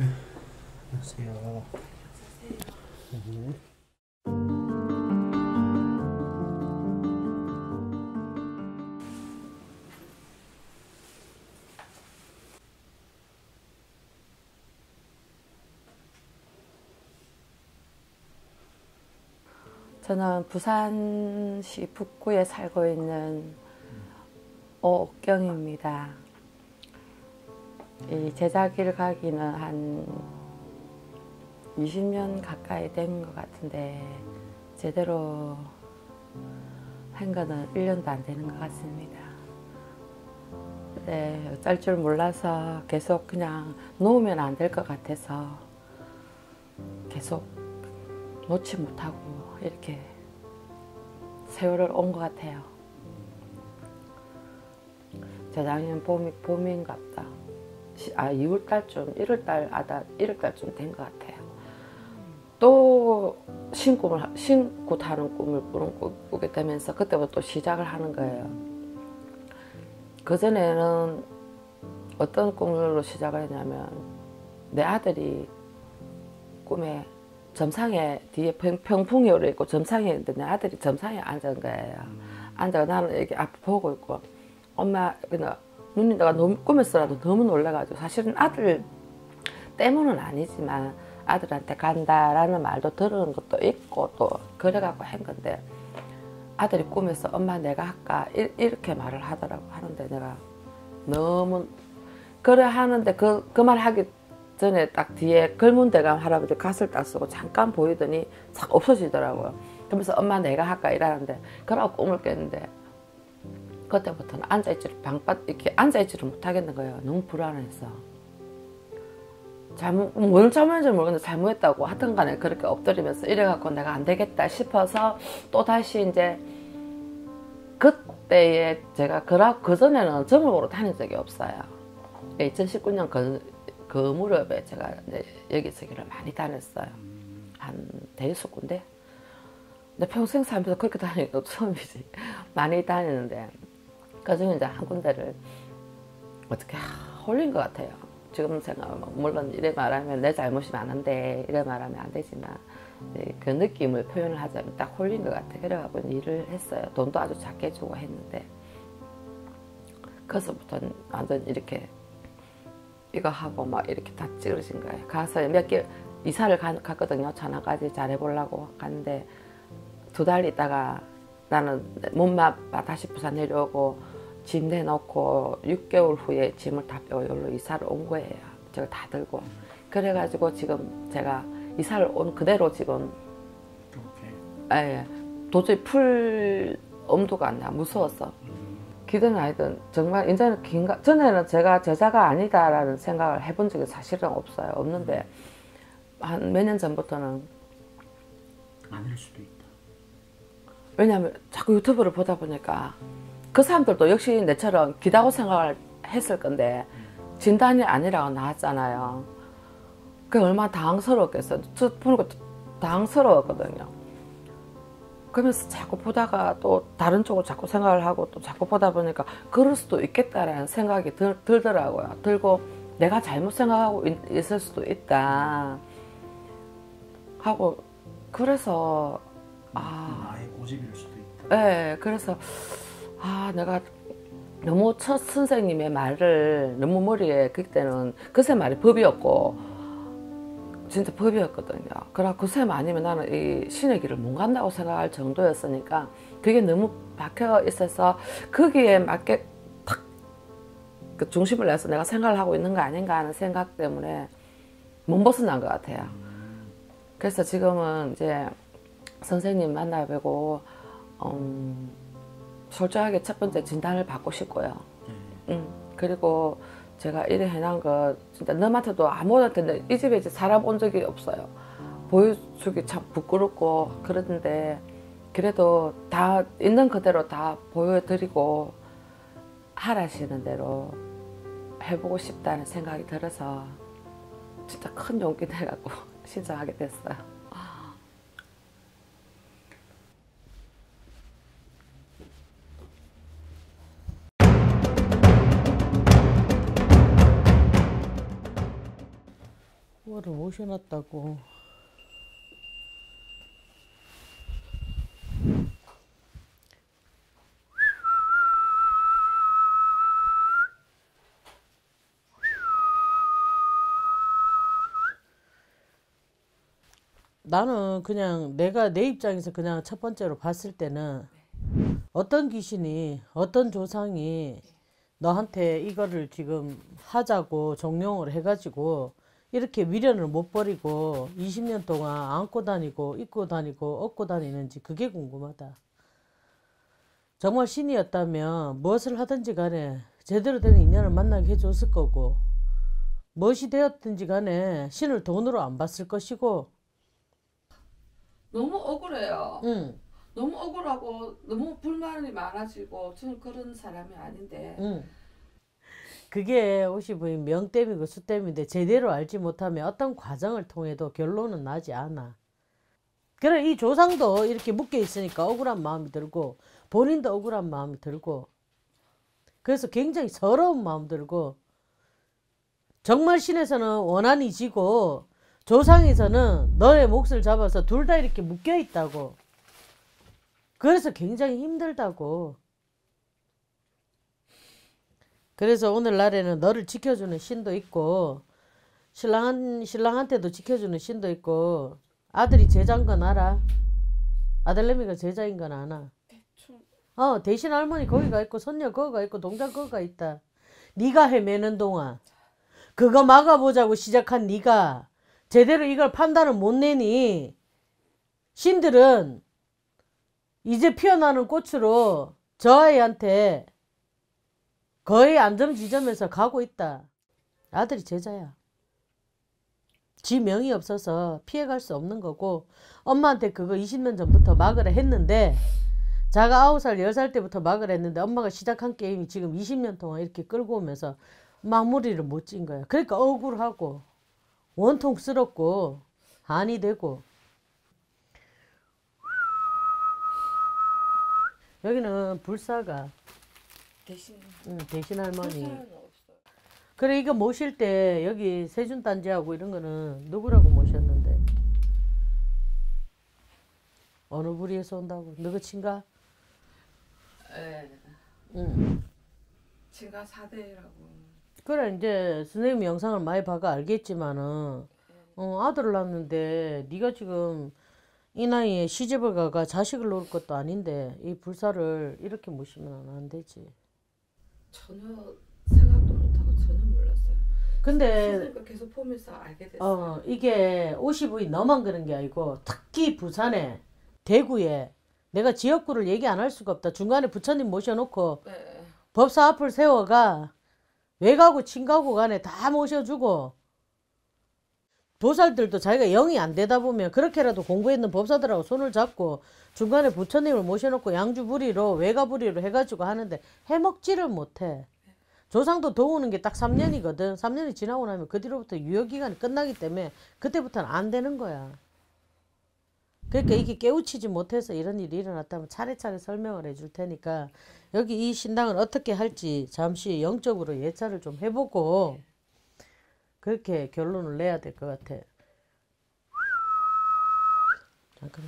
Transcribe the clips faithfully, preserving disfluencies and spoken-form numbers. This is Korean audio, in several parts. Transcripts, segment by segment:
안녕하세요. 네. 저는 부산시 북구에 살고 있는 오옥경입니다. 이 제자기를 가기는 한 이십 년 가까이 된 것 같은데 제대로 한 거는 일 년도 안 되는 것 같습니다. 네, 어쩔 줄 몰라서 계속 그냥 놓으면 안 될 것 같아서 계속 놓지 못하고 이렇게 세월을 온 것 같아요. 재작년 봄이, 봄인갑다. 아, 이월 달쯤, 일월 달, 아다, 일월 달쯤 된 것 같아요. 또 신꿈을, 신고 타는 꿈을 꾸게 되면서 그때부터 또 시작을 하는 거예요. 그전에는 어떤 꿈으로 시작을 했냐면 내 아들이 꿈에 점상에 뒤에 평풍이 오르 있고 점상에 있는데 내 아들이 점상에 앉은 거예요. 앉아 나는 이렇게 앞에 보고 있고 엄마 그냥 눈이 내가 너무 꿈에서라도 너무 놀라가지고 사실은 아들 때문은 아니지만 아들한테 간다라는 말도 들은 것도 있고 또 그래갖고 한 건데 아들이 꿈에서 엄마 내가 할까 이렇게 말을 하더라고. 하는데 내가 너무 그래 하는데 그, 그 말 하기 전에 딱 뒤에 글문대감 할아버지 갓을 딱 쓰고 잠깐 보이더니 싹 없어지더라고요. 그러면서 엄마 내가 할까 이러는데 그러고 꿈을 깼는데 그때부터는 앉아있지를 방밭 이렇게 앉아있지를 못하겠는 거예요. 너무 불안해서 잘못 뭘 잘못했는지 모르겠는데 잘못했다고 하여튼 간에 그렇게 엎드리면서 이래갖고 내가 안 되겠다 싶어서 또 다시 이제 그때에 제가 그 전에는 점을 보러 다닌 적이 없어요. 이천십구 년 그, 그 무렵에 제가 이제 여기저기를 많이 다녔어요. 한 대여섯 군데. 근데 평생 살면서 그렇게 다니는 거 처음이지. 많이 다니는데 그중에 이제 한 군데를 어떻게 홀린 것 같아요. 지금 생각하면 물론 이래 말하면 내 잘못이 많은데 이래 말하면 안 되지만 그 느낌을 표현을 하자면 딱 홀린 것 같아. 그래갖고 일을 했어요. 돈도 아주 작게 주고 했는데 그래서부터는 완전 이렇게 이거 하고 막 이렇게 다 찌그러진 거예요. 가서 몇 개 이사를 가, 갔거든요. 전화까지 잘해보려고 갔는데 두 달 있다가 나는 몸만 다시 부산 내려오고 짐 내놓고 육 개월 후에 짐을 다 빼고 여기로 이사를 온 거예요. 제가 다 들고. 그래가지고 지금 제가 이사를 온 그대로 지금 예, 도저히 풀 엄두가 안 나. 무서워서. 기든 아니든 정말 이제는 긴가 전에는 제가 제자가 아니다라는 생각을 해본 적이 사실은 없어요. 없는데 한 몇 년 전부터는 아닐 수도 있다. 왜냐하면 자꾸 유튜브를 보다 보니까 그 사람들도 역시 내처럼 기다고 생각을 했을 건데 진단이 아니라고 나왔잖아요. 그게 얼마나 당황스러웠겠어요. 저 보는 것도 당황스러웠거든요. 그러면서 자꾸 보다가 또 다른 쪽으로 자꾸 생각을 하고 또 자꾸 보다 보니까 그럴 수도 있겠다라는 생각이 들, 들더라고요. 들고 내가 잘못 생각하고 있, 있을 수도 있다 하고 그래서 아, 나의 고집일 수도 있다. 네, 그래서 아 내가 너무 첫 선생님의 말을 너무 머리에 그때는 그새 말이 법이었고 진짜 법이었거든요. 그래 그새 아니면 나는 이 신의 길을 못 간다고 생각할 정도였으니까 그게 너무 박혀 있어서 거기에 맞게 탁 그 중심을 내서 내가 생각을 하고 있는 거 아닌가 하는 생각 때문에 못 벗어난 것 같아요. 그래서 지금은 이제 선생님 만나뵈고 음, 솔직하게 첫 번째 진단을 받고 싶고요. 음, 그리고 제가 이래 해놓은 거 진짜 너한테도 아무한테 이 집에 이제 살아본 적이 없어요. 보여주기 참 부끄럽고 그러는데 그래도 다 있는 그대로 다 보여드리고 하라시는 대로 해보고 싶다는 생각이 들어서 진짜 큰 용기 내갖고 신청하게 됐어요. 뭐를 모셔놨다고. 나는 그냥 내가 내 입장에서 그냥 첫 번째로 봤을 때는 어떤 귀신이 어떤 조상이 너한테 이거를 지금 하자고 종용을 해가지고 이렇게 미련을 못 버리고 이십 년 동안 안고 다니고 입고 다니고 업고 다니는지 그게 궁금하다. 정말 신이었다면 무엇을 하든지 간에 제대로 된 인연을 만나게 해줬을 거고, 무엇이 되었든지 간에 신을 돈으로 안 봤을 것이고. 너무 억울해요. 응. 너무 억울하고 너무 불만이 많아지고 저는 그런 사람이 아닌데. 응. 그게 오십 부인 명땜이고 수땜인데 제대로 알지 못하면 어떤 과정을 통해도 결론은 나지 않아. 그래, 이 조상도 이렇게 묶여 있으니까 억울한 마음이 들고 본인도 억울한 마음이 들고 그래서 굉장히 서러운 마음 들고, 정말 신에서는 원한이 지고 조상에서는 너의 몫을 잡아서 둘 다 이렇게 묶여 있다고. 그래서 굉장히 힘들다고. 그래서 오늘날에는 너를 지켜주는 신도 있고 신랑, 신랑한테도 지켜주는 신도 있고. 아들이 제자인 건 알아? 아들내미가 제자인 건 아나? 대충. 어, 대신 할머니 거기가 있고 손녀 거기가 있고 동장 거기가 있다. 네가 헤매는 동안 그거 막아보자고 시작한 네가 제대로 이걸 판단을 못 내니 신들은 이제 피어나는 꽃으로 저 아이한테 거의 안전 지점에서 가고 있다. 아들이 제자야. 지 명이 없어서 피해갈 수 없는 거고, 엄마한테 그거 이십 년 전부터 막으라 했는데 자가 아홉 살 열 살 때부터 막으라 했는데 엄마가 시작한 게임이 지금 이십 년 동안 이렇게 끌고 오면서 마무리를 못 진 거야. 그러니까 억울하고 원통스럽고 한이 되고. 여기는 불사가 대신. 응, 대신 할머니. 불사는 없어요. 그래, 이거 모실 때 여기 세준단지하고 이런 거는 누구라고 모셨는데? 어느 부리에서 온다고? 너그 친가? 예. 응. 제가 사대라고. 그래, 이제 선생님 영상을 많이 봐가 알겠지만은 어, 아들을 낳았는데 네가 지금 이 나이에 시집을 가가 자식을 놓을 것도 아닌데 이 불사를 이렇게 모시면 안 되지. 전혀 생각도 못하고 전혀 몰랐어요. 근데 선생님과 계속 보면서 알게 됐어요. 어, 이게 오십 부인 너만 그런 게 아니고 특히 부산에 대구에 내가 지역구를 얘기 안 할 수가 없다. 중간에 부처님 모셔놓고 네. 법사 앞을 세워가 외가고 친가고 간에 다 모셔주고, 도살들도 자기가 영이 안 되다 보면 그렇게라도 공부했는 법사들하고 손을 잡고 중간에 부처님을 모셔놓고 양주부리로 외가부리로 해가지고 하는데 해먹지를 못해. 조상도 도우는 게 딱 삼 년이거든. 삼 년이 지나고 나면 그 뒤로부터 유효기간이 끝나기 때문에 그때부터는 안 되는 거야. 그러니까 이게 깨우치지 못해서 이런 일이 일어났다면 차례차례 설명을 해줄 테니까 여기 이 신당은 어떻게 할지 잠시 영적으로 예찰을 좀 해보고 그렇게 결론을 내야 될 것 같아. 잠깐만.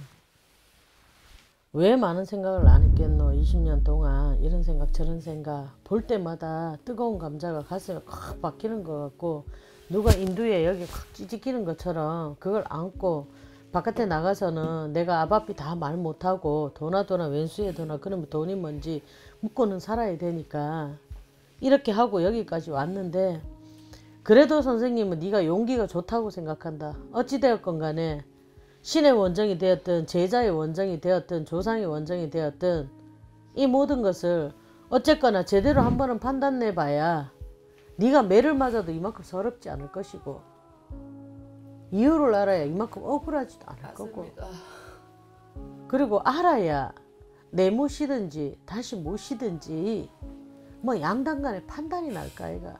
왜 많은 생각을 안 했겠노? 이십 년 동안 이런 생각 저런 생각 볼 때마다 뜨거운 감자가 가슴에 콱 박히는 것 같고 누가 인두에 여기 콱 찌직기는 것처럼 그걸 안고 바깥에 나가서는 내가 아바삐 다 말 못하고 도나 도나 왼수에 도나 그러면 돈이 뭔지 묻고는 살아야 되니까 이렇게 하고 여기까지 왔는데, 그래도 선생님은 네가 용기가 좋다고 생각한다. 어찌되었건 간에 신의 원정이 되었든 제자의 원정이 되었든 조상의 원정이 되었든 이 모든 것을 어쨌거나 제대로 한 번은 판단해봐야 네가 매를 맞아도 이만큼 서럽지 않을 것이고 이유를 알아야 이만큼 억울하지도 않을 맞습니다. 거고, 그리고 알아야 내 못이든지 다시 못이든지 뭐 양당 간에 판단이 날까 아이가.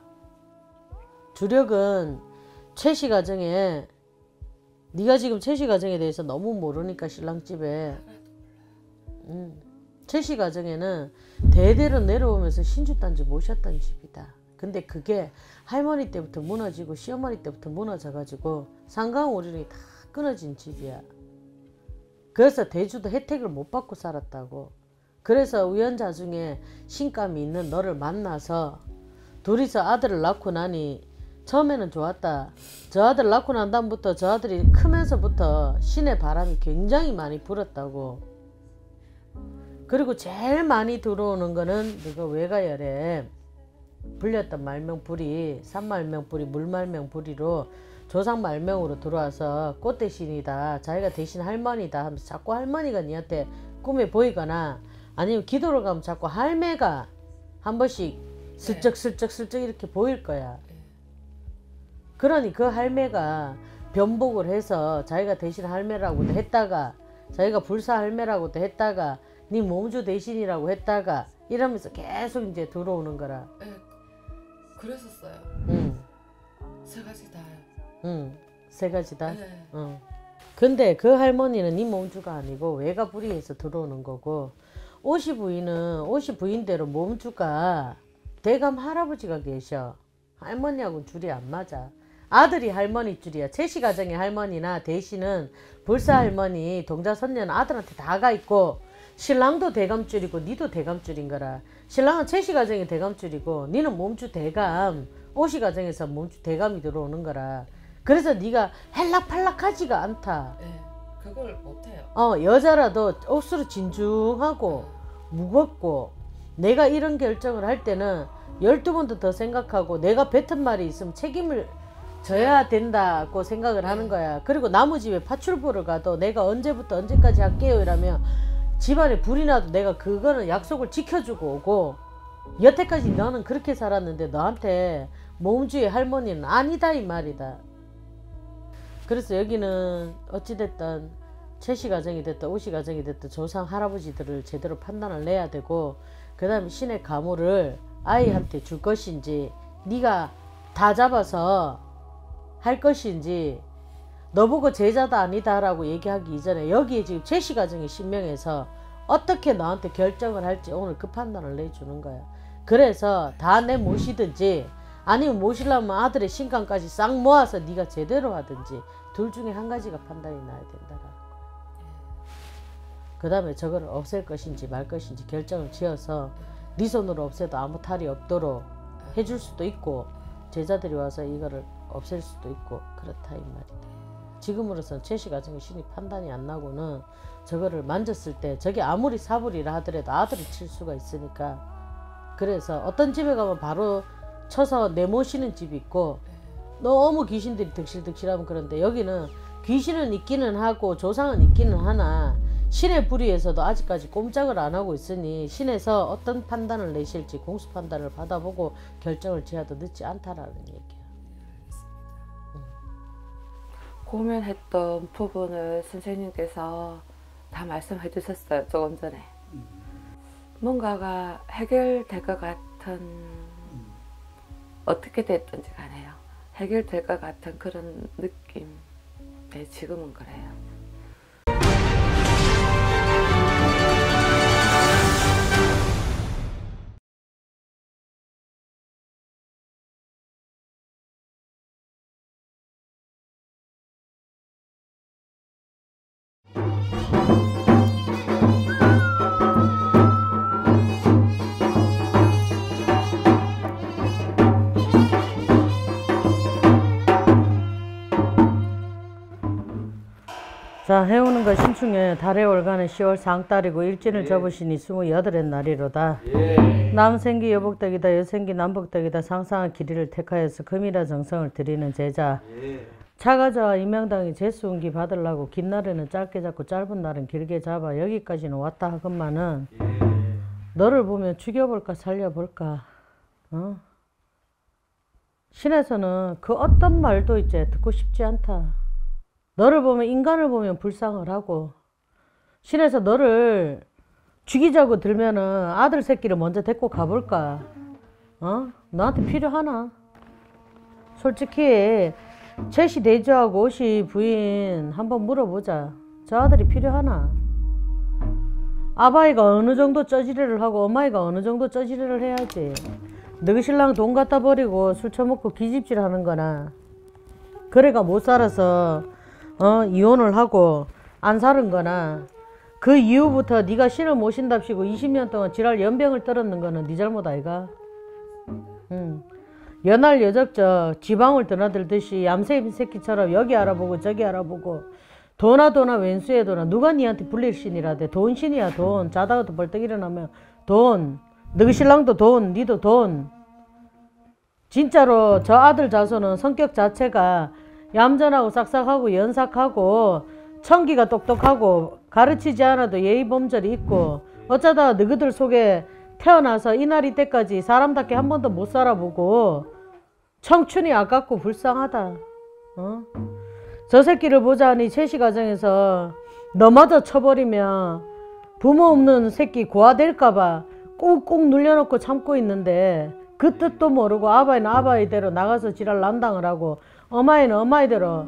주력은 최씨 가정에 네가 지금 최씨 가정에 대해서 너무 모르니까 신랑집에 음, 최씨 가정에는 대대로 내려오면서 신주단지 모셨던 집이다. 근데 그게 할머니 때부터 무너지고 시어머니 때부터 무너져가지고 상강오륜이 다 끊어진 집이야. 그래서 대주도 혜택을 못 받고 살았다고. 그래서 우연자중에 신감이 있는 너를 만나서 둘이서 아들을 낳고 나니 처음에는 좋았다. 저 아들 낳고 난 다음부터 저 아들이 크면서부터 신의 바람이 굉장히 많이 불었다고. 그리고 제일 많이 들어오는 거는 너가 외가열에 불렸던 말명불이 산말명불이 물말명불이로 조상 말명으로 들어와서 꽃 대신이다, 자기가 대신 할머니다 하면서 자꾸 할머니가 니한테 꿈에 보이거나 아니면 기도를 가면 자꾸 할매가 한 번씩 슬쩍 슬쩍 슬쩍 이렇게 보일 거야. 그러니 그 할매가 변복을 해서 자기가 대신 할매라고도 했다가 자기가 불사 할매라고도 했다가 네 몸주 대신이라고 했다가 이러면서 계속 이제 들어오는 거라. 네, 그랬었어요. 응. 세 가지 다요. 응. 세 가지 다? 네. 응. 근데 그 할머니는 네 몸주가 아니고 외가 불이에서 들어오는 거고, 오시 부인은 오시 부인대로 몸주가 대감 할아버지가 계셔. 할머니하고는 줄이 안 맞아. 아들이 할머니 줄이야. 채씨 가정의 할머니나 대신은 불사 할머니, 동자선녀는 아들한테 다 가 있고, 신랑도 대감줄이고 니도 대감줄인 거라. 신랑은 채씨 가정의 대감줄이고 니는 몸주 대감, 오시 가정에서 몸주 대감이 들어오는 거라. 그래서 네가 헬락팔락하지가 않다. 네, 그걸 못해요. 어, 여자라도 억수로 진중하고 무겁고, 내가 이런 결정을 할 때는 열두 번도 더 생각하고 내가 뱉은 말이 있으면 책임을 져야 된다고 생각을 하는 거야. 그리고 나무 집에 파출 보러 가도 내가 언제부터 언제까지 할게요 이라면 집안에 불이 나도 내가 그거는 약속을 지켜주고 오고, 여태까지 너는 그렇게 살았는데 너한테 몸주의 할머니는 아니다 이 말이다. 그래서 여기는 어찌됐든 채씨 가정이 됐든 오시 가정이 됐든 조상 할아버지들을 제대로 판단을 내야 되고, 그 다음에 신의 가물을 아이한테 줄 것인지 네가 다 잡아서 할 것인지, 너보고 제자다 아니다 라고 얘기하기 이전에 여기에 지금 채씨 가정의 신명에서 어떻게 너한테 결정을 할지 오늘 그 판단을 내주는 거야. 그래서 다 내 모시든지 아니면 모시려면 아들의 신강까지 싹 모아서 네가 제대로 하든지 둘 중에 한 가지가 판단이 나야 된다라는 거야. 그 다음에 저거를 없앨 것인지 말 것인지 결정을 지어서 네 손으로 없애도 아무 탈이 없도록 해줄 수도 있고, 제자들이 와서 이거를 없앨 수도 있고 그렇다 이 말이다. 지금으로선 채씨 가정의 신이 판단이 안 나고는 저거를 만졌을 때 저게 아무리 사불이라 하더라도 아들이 칠 수가 있으니까. 그래서 어떤 집에 가면 바로 쳐서 내모시는 집이 있고 너무 귀신들이 득실득실하면 그런데, 여기는 귀신은 있기는 하고 조상은 있기는 하나 신의 불의에서도 아직까지 꼼짝을 안 하고 있으니 신에서 어떤 판단을 내실지 공수 판단을 받아보고 결정을 지어도 늦지 않다라는 얘기야. 고민했던 부분을 선생님께서 다 말씀해 주셨어요. 조금 전에. 뭔가가 해결될 것 같은, 어떻게 됐든지 간에요. 해결될 것 같은 그런 느낌. 네, 지금은 그래요. 자, 해오는 것 신충에 달의 월간은 시월 상달이고 일진을 예. 접으시니 스물여덟의 날이로다. 예. 남생기 여복덕이다 여생기 남복덕이다 상상한 길이를 택하여서 금이라 정성을 드리는 제자. 예. 차가자와 임명당이 제수운기 받으려고 긴 날에는 짧게 잡고 짧은 날은 길게 잡아 여기까지는 왔다 하건만은 예. 너를 보면 죽여볼까 살려볼까. 어? 신에서는 그 어떤 말도 이제 듣고 싶지 않다. 너를 보면, 인간을 보면 불쌍을 하고, 신에서 너를 죽이자고 들면은 아들 새끼를 먼저 데리고 가볼까? 어? 너한테 필요하나? 솔직히 채씨 대주하고 오시 부인 한번 물어보자. 저 아들이 필요하나? 아바이가 어느 정도 쩌지레를 하고 어마이가 어느 정도 쩌지레를 해야지. 너희 신랑 돈 갖다 버리고 술 처먹고 기집질 하는 거나 그래가 못 살아서 어 이혼을 하고 안 사는 거나 그 이후부터 네가 신을 모신답시고 이십 년 동안 지랄 연병을 떨었는 거는 네 잘못 아이가? 응. 연할 여적적 지방을 드나들듯이 얌새인 새끼처럼 여기 알아보고 저기 알아보고 도나 도나 왼수에 도나 누가 니한테 불릴 신이라대. 돈 신이야 돈. 자다가도 벌떡 일어나면 돈. 너희 신랑도 돈, 니도 돈. 진짜로 저 아들 자손은 성격 자체가 얌전하고 싹싹하고 연삭하고 청기가 똑똑하고 가르치지 않아도 예의 범절이 있고 어쩌다가 너희들 속에 태어나서 이날이 때까지 사람답게 한 번도 못 살아보고 청춘이 아깝고 불쌍하다. 어? 저 새끼를 보자니 채시 가정에서 너마저 쳐버리면 부모 없는 새끼 고아될까봐 꾹꾹 눌려놓고 참고 있는데 그 뜻도 모르고 아바이는 아바이대로 나가서 지랄 난당을 하고 어마이는 어마이대로.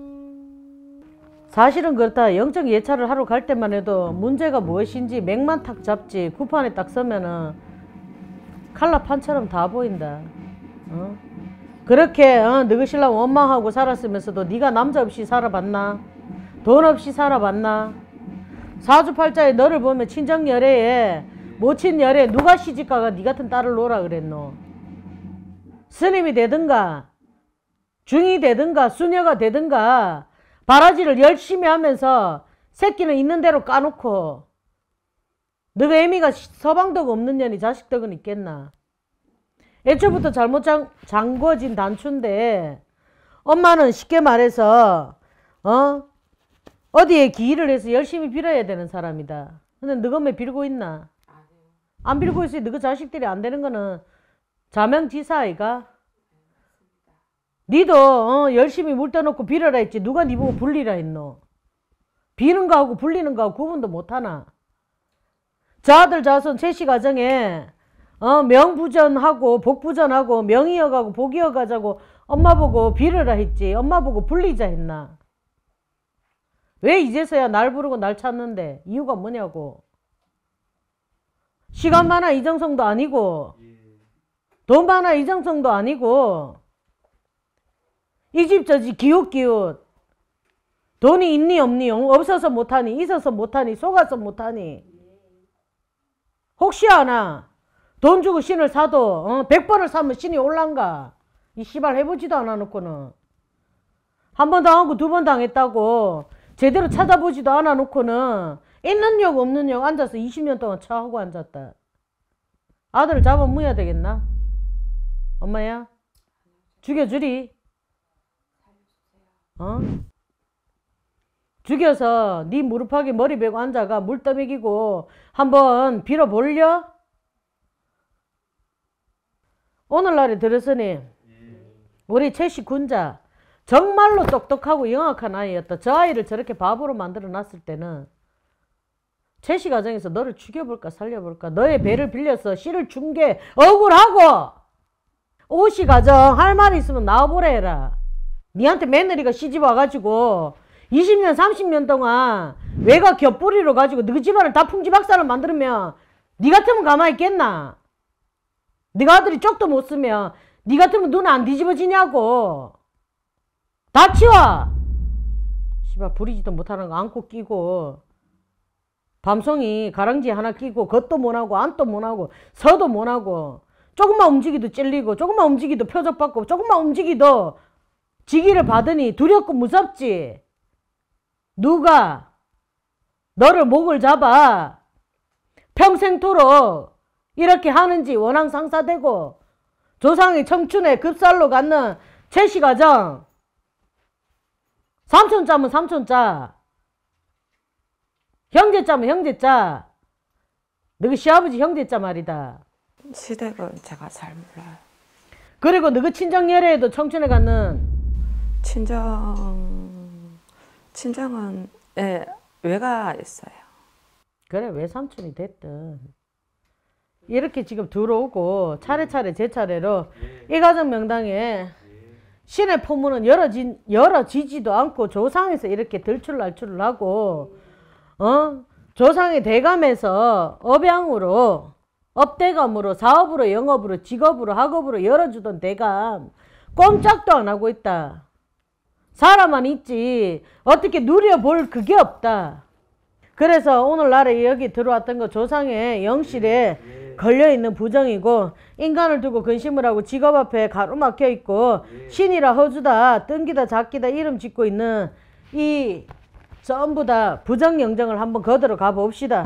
사실은 그렇다. 영적 예찰을 하러 갈 때만 해도 문제가 무엇인지 맥만 탁 잡지 구판에 딱 서면은 칼라판처럼 다 보인다. 어? 그렇게 어, 너희 신랑 원망하고 살았으면서도 네가 남자 없이 살아봤나? 돈 없이 살아봤나? 사주팔자에 너를 보면 친정열애에 모친열애 누가 시집가가 네 같은 딸을 놓으라 그랬노? 스님이 되든가 중이 되든가 수녀가 되든가 바라지를 열심히 하면서 새끼는 있는 대로 까놓고 너가 애미가 서방덕 없는 년이 자식덕은 있겠나? 애초부터 잘못 장, 잠궈진 단추인데 엄마는 쉽게 말해서 어? 어디에 기일을 해서 열심히 빌어야 되는 사람이다. 근데 너가 왜 빌고 있나? 안 빌고 있으니 너가 자식들이 안 되는 거는 자명지사 아이가? 니도 어, 열심히 물 떠놓고 빌어라 했지 누가 니 보고 불리라 했노? 비는 거하고 불리는 거하고 구분도 못하나? 저 아들 자손 채씨 가정에 어, 명부전하고 복부전하고 명이어가고 복이어가자고 엄마 보고 빌어라 했지 엄마 보고 불리자 했나? 왜 이제서야 날 부르고 날 찾는데 이유가 뭐냐고? 시간 많아 이정성도 아니고 돈 많아 이정성도 아니고 이 집 저 집 기웃기웃 돈이 있니 없니 없어서 못하니 있어서 못하니 속아서 못하니 혹시 아나 돈 주고 신을 사도 어, 백 번을 사면 신이 올란가? 이 씨발 해보지도 않아 놓고는 한 번 당하고 두 번 당했다고 제대로 찾아보지도 않아 놓고는 있는 역 없는 역 앉아서 이십 년 동안 차하고 앉았다. 아들을 잡아 무야 되겠나? 엄마야? 죽여주리? 어? 죽여서 네 무릎하게 머리 베고 앉아가 물 떠먹이고 한번 빌어볼려? 오늘날에 들었으니 우리 채씨 군자 정말로 똑똑하고 영악한 아이였다. 저 아이를 저렇게 바보로 만들어 놨을 때는 채씨 가정에서 너를 죽여볼까 살려볼까 너의 배를 빌려서 씨를 준 게 억울하고 오씨 가정 할 말 있으면 나와보라 해라. 니한테 며느리가 시집 와가지고 이십 년 삼십 년 동안 외가 곁뿌리로 가지고 너희 집안을 다 풍지박산을 만들면 니 같으면 가만히 있겠나? 네가 아들이 쪽도 못 쓰면 니 같으면 눈 안 뒤집어지냐고. 다 치워. 씨발 부리지도 못하는 거 안고 끼고 밤송이 가랑지 하나 끼고 겉도 못하고 안도 못하고 서도 못하고 조금만 움직이도 찔리고 조금만 움직이도 표적받고 조금만 움직이도 지기를 받으니 두렵고 무섭지. 누가 너를 목을 잡아 평생토록 이렇게 하는지 원앙 상사되고 조상의 청춘에 급살로 갖는 채씨 가정 삼촌짜면 삼촌짜 형제짜면 형제짜 너희 시아버지 형제짜 말이다. 시댁은 제가 잘 몰라요. 그리고 너희 친정열애에도 청춘에 갖는 친정 친정은 예, 외가 있어요. 그래 외삼촌이 됐든 이렇게 지금 들어오고 차례차례 제 차례로 이 가정 명당에 신의 포문은 열어지, 열어지지도 않고 조상에서 이렇게 들출날출을 하고 어 조상의 대감에서 업양으로 업대감으로 사업으로 영업으로 직업으로 학업으로 열어주던 대감 꼼짝도 안 하고 있다. 사람만 있지 어떻게 누려볼 그게 없다. 그래서 오늘날에 여기 들어왔던 거 조상의 영실에 걸려있는 부정이고 인간을 두고 근심을 하고 직업 앞에 가로막혀 있고 신이라 허주다 뜬기다 작기다 이름 짓고 있는 이 전부 다 부정영정을 한번 거들어 가봅시다.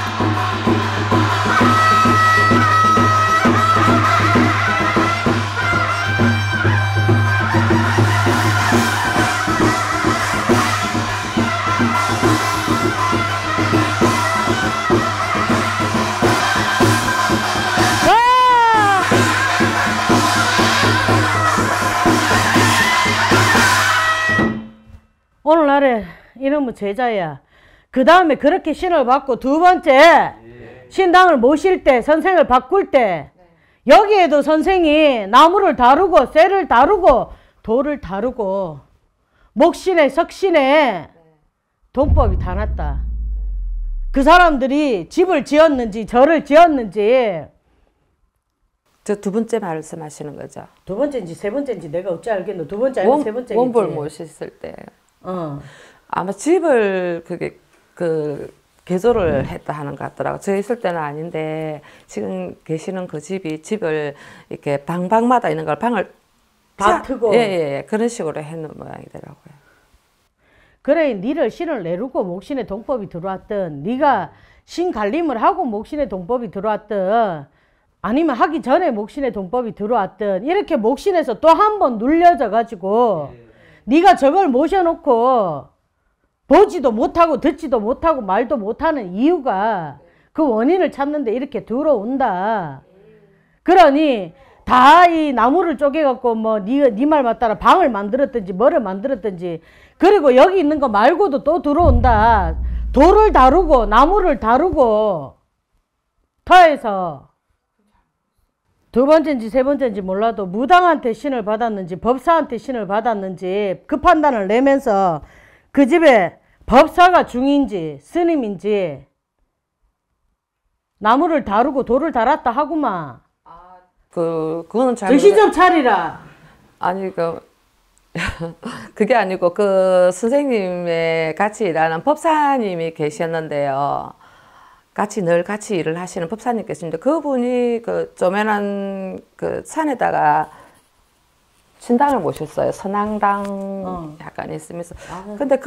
오늘날에 이놈의 제자야. 그 다음에 그렇게 신을 받고 두 번째 신당을 모실 때 선생을 바꿀 때 여기에도 선생이 나무를 다루고 쇠를 다루고 돌을 다루고 목신에 석신에 동법이 다 났다. 그 사람들이 집을 지었는지 절을 지었는지 저 두 번째 말씀하시는 거죠. 두 번째인지 세 번째인지 내가 어찌 알겠노. 두 번째 아니면 세 번째인지. 원볼 모셨을 때 어. 아마 집을 그게 그 개조를 했다 하는 것 같더라고. 저 있을 때는 아닌데 지금 계시는 그 집이 집을 이렇게 방방마다 있는 걸 방을 다 트고 예예 예, 그런 식으로 해놓은 모양이더라고요. 그래 니를 신을 내루고 목신의 동법이 들어왔든 네가 신 갈림을 하고 목신의 동법이 들어왔든 아니면 하기 전에 목신의 동법이 들어왔든 이렇게 목신에서 또 한 번 눌려져 가지고 네가 저걸 모셔놓고 보지도 못하고 듣지도 못하고 말도 못하는 이유가 그 원인을 찾는데 이렇게 들어온다. 그러니 다 이 나무를 쪼개갖고 뭐 네 네 말 맞따라 방을 만들었든지 뭐를 만들었든지 그리고 여기 있는 거 말고도 또 들어온다. 돌을 다루고 나무를 다루고 터에서 두 번째인지 세 번째인지 몰라도 무당한테 신을 받았는지 법사한테 신을 받았는지 그 판단을 내면서 그 집에 법사가 중인지 스님인지 나무를 다루고 돌을 달았다 하구만. 아, 그 그거는 잘 정신 좀 차리라. 아니 그 그게 아니고 그 선생님의 같이 일하는 법사님이 계셨는데요. 같이 늘 같이 일을 하시는 법사님 계신데 그분이 그 조만한 그 산에다가 신당을 모셨어요. 선앙당 어. 약간 있으면서. 아. 근데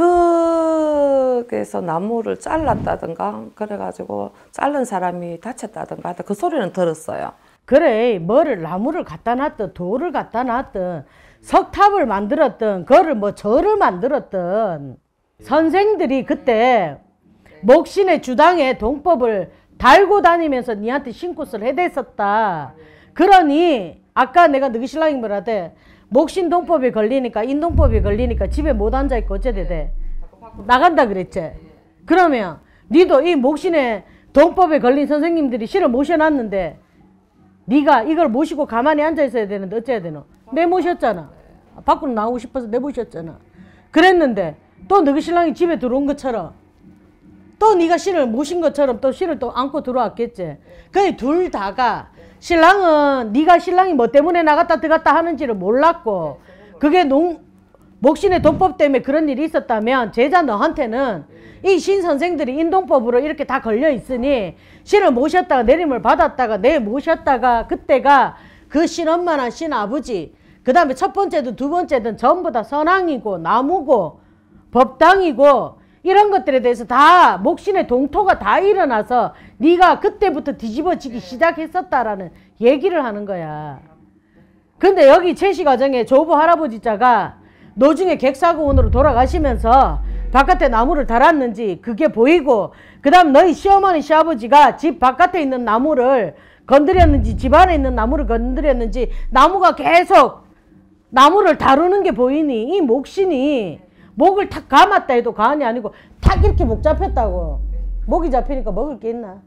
거기서 나무를 잘랐다든가 그래가지고 자른 사람이 다쳤다든가 그 소리는 들었어요. 그래 뭐를 나무를 갖다 놨든 돌을 갖다 놨든 석탑을 만들었든 그거를 뭐 절을 만들었든 선생들이 그때 목신의 주당에 동법을 달고 다니면서 니한테 신굿을 해댔었다. 그러니 아까 내가 너희 신랑이 뭐라대 목신 동법이 걸리니까 인동법이 걸리니까 집에 못 앉아있고 어째되대 나간다 그랬지. 그러면 니도 이 목신의 동법에 걸린 선생님들이 신을 모셔놨는데 니가 이걸 모시고 가만히 앉아있어야 되는데 어째야 되노? 내 모셨잖아. 밖으로 나오고 싶어서 내 모셨잖아. 그랬는데 또 너희 신랑이 집에 들어온 것처럼 또 네가 신을 모신 것처럼 또 신을 또 안고 들어왔겠지. 그래 둘 다가 신랑은 네가 신랑이 뭐 때문에 나갔다 들어갔다 하는지를 몰랐고 그게 농, 목신의 돈법 때문에 그런 일이 있었다면 제자 너한테는 이 신 선생들이 인동법으로 이렇게 다 걸려 있으니 신을 모셨다가 내림을 받았다가 내 모셨다가 그때가 그 신엄마나 신아버지 그 다음에 첫 번째든 두 번째든 전부 다 선왕이고 나무고 법당이고 이런 것들에 대해서 다 목신의 동토가 다 일어나서 네가 그때부터 뒤집어지기 시작했었다라는 얘기를 하는 거야. 근데 여기 채시 가정에 조부 할아버지 자가 노중에 객사고원으로 돌아가시면서 바깥에 나무를 달았는지 그게 보이고 그 다음 너희 시어머니 시아버지가 집 바깥에 있는 나무를 건드렸는지 집 안에 있는 나무를 건드렸는지 나무가 계속 나무를 다루는 게 보이니 이 목신이 목을 탁 감았다 해도 가안이 아니고 탁 이렇게 목 잡혔다고. 목이 잡히니까 먹을 게 있나?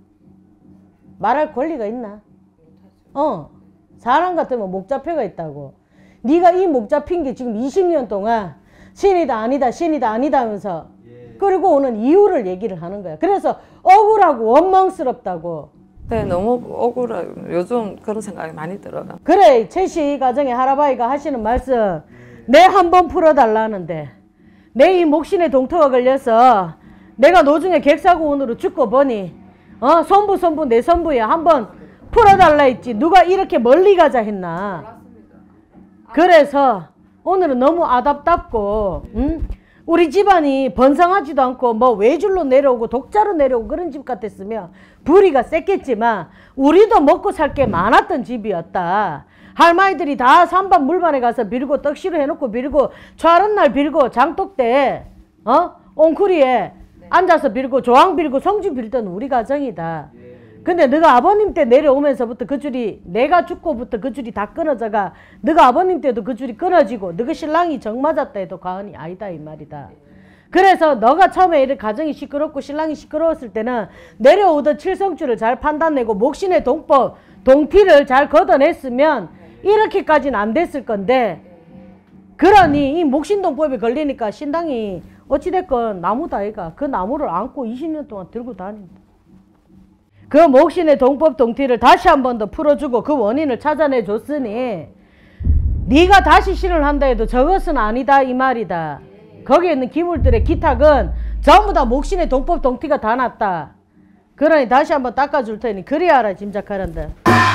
말할 권리가 있나? 어 사람 같으면 목 잡혀가 있다고. 네가 이 목 잡힌 게 지금 이십 년 동안 신이다 아니다 신이다 아니다 하면서 그리고 오는 이유를 얘기를 하는 거야. 그래서 억울하고 원망스럽다고. 네, 너무 억울해. 요즘 그런 생각이 많이 들어요. 그래, 최씨 가정에 할아버지가 하시는 말씀, 내 한 번 풀어달라는데, 내 이 목신의 동터가 걸려서 내가 노중에 객사고원으로 죽고 보니, 어, 손부, 손부, 내 손부야. 한번 풀어달라 했지. 누가 이렇게 멀리 가자 했나. 그래서 오늘은 너무 아답답고, 응? 우리 집안이 번성하지도 않고 뭐 외줄로 내려오고 독자로 내려오고 그런 집 같았으면 불이가 셌겠지만 우리도 먹고 살 게 많았던 집이었다. 할머니들이 다 산반 물반에 가서 빌고 떡시루 해놓고 빌고 초하룻 날 빌고 장독 때 어? 옹쿠리에 네. 앉아서 빌고 조항 빌고 성주 빌던 우리 가정이다. 네. 근데 너가 아버님 때 내려오면서부터 그 줄이 내가 죽고부터 그 줄이 다 끊어져가 너가 아버님 때도 그 줄이 끊어지고 너가 신랑이 정 맞았다 해도 과언이 아니다 이 말이다. 그래서 너가 처음에 이렇게 가정이 시끄럽고 신랑이 시끄러웠을 때는 내려오던 칠성줄을 잘 판단내고 목신의 동법 동티를 잘 걷어냈으면 이렇게까지는 안 됐을 건데 그러니 이 목신동법에 걸리니까 신당이 어찌됐건 나무다 아이가 그 나무를 안고 이십 년 동안 들고 다닌다. 그 목신의 동법 동티를 다시 한 번 더 풀어주고 그 원인을 찾아내 줬으니 네가 다시 신을 한다 해도 저것은 아니다 이 말이다. 거기에 있는 기물들의 기탁은 전부 다 목신의 동법 동티가 다 났다. 그러니 다시 한번 닦아줄 테니 그리 알아 짐작하란다.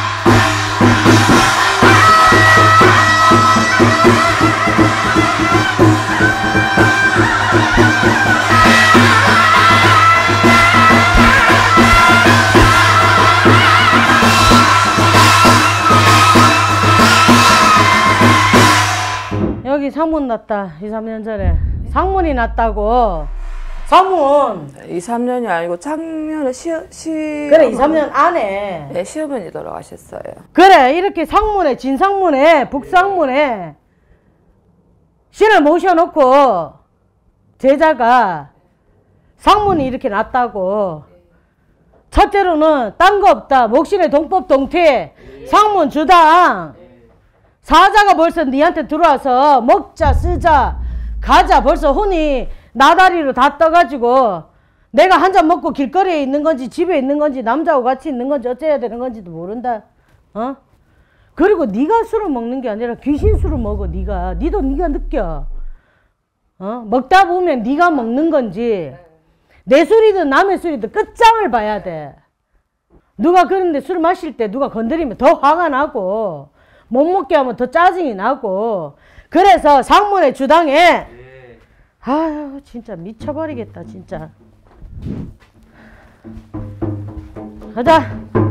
여기 상문 났다. 이, 삼 년 전에. 상문이 났다고. 상문. 이, 삼 년이 아니고 작년에 시, 시 그래, 이, 삼 년 안에. 네, 시어머니 돌아가셨어요. 그래, 이렇게 상문에, 진상문에, 북상문에 신을 모셔놓고 제자가 상문이 이렇게 났다고. 첫째로는 딴 거 없다. 목신의 동법 동태, 상문 주당. 사자가 벌써 니한테 들어와서 먹자 쓰자 가자 벌써 혼이 나다리로 다 떠가지고 내가 한 잔 먹고 길거리에 있는 건지 집에 있는 건지 남자하고 같이 있는 건지 어째야 되는 건지도 모른다. 어? 그리고 네가 술을 먹는 게 아니라 귀신 술을 먹어. 네가 니도 네가 느껴. 어? 먹다 보면 네가 먹는 건지 내 술이든 남의 술이든 끝장을 봐야 돼. 누가 그런데 술 마실 때 누가 건드리면 더 화가 나고 못 먹게 하면 더 짜증이 나고 그래서 상문의 주당에 네. 아유 진짜 미쳐버리겠다 진짜. 가자.